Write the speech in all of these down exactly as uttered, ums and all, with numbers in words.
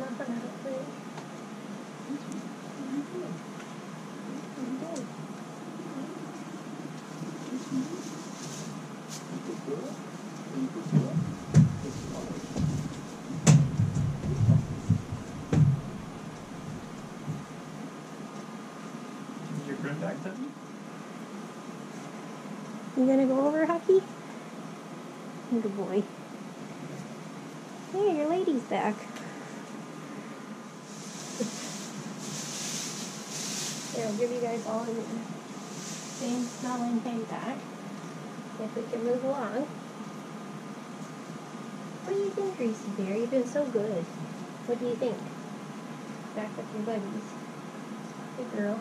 Your friend back then? You gonna go over, Hucky? Good boy. Hey, your lady's back. Here, I'll give you guys all the same smelling thing back. If we can move along. What do you think, Greasy Bear? You've been so good. What do you think? Back with your buddies. Good girl.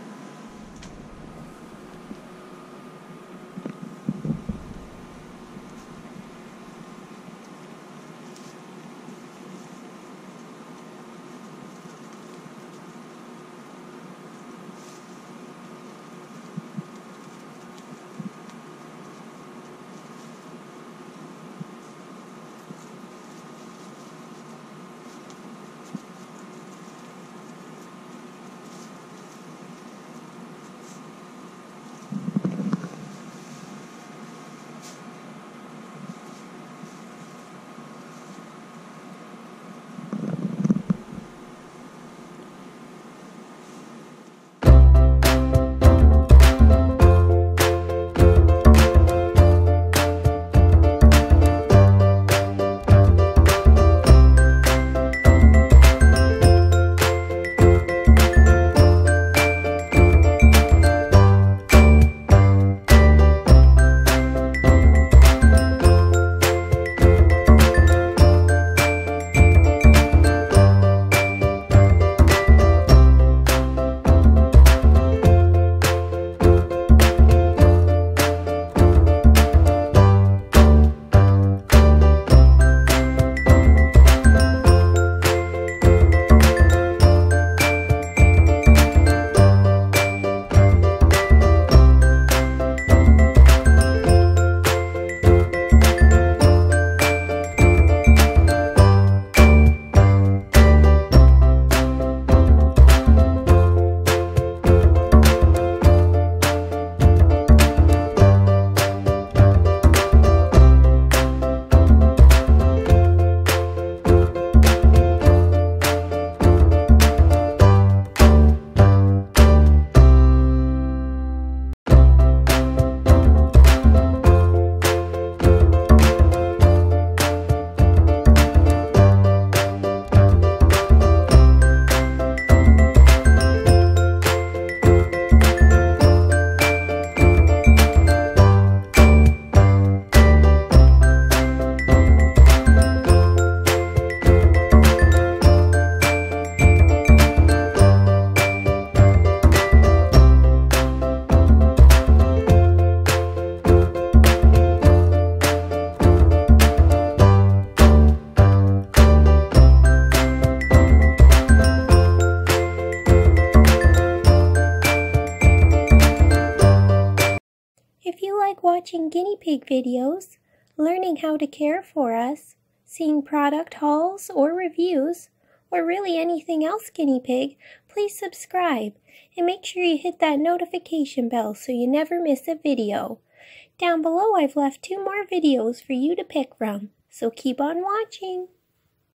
If you like watching guinea pig videos, learning how to care for us, seeing product hauls or reviews, or really anything else guinea pig, please subscribe and make sure you hit that notification bell so you never miss a video. Down below I've left two more videos for you to pick from, so keep on watching.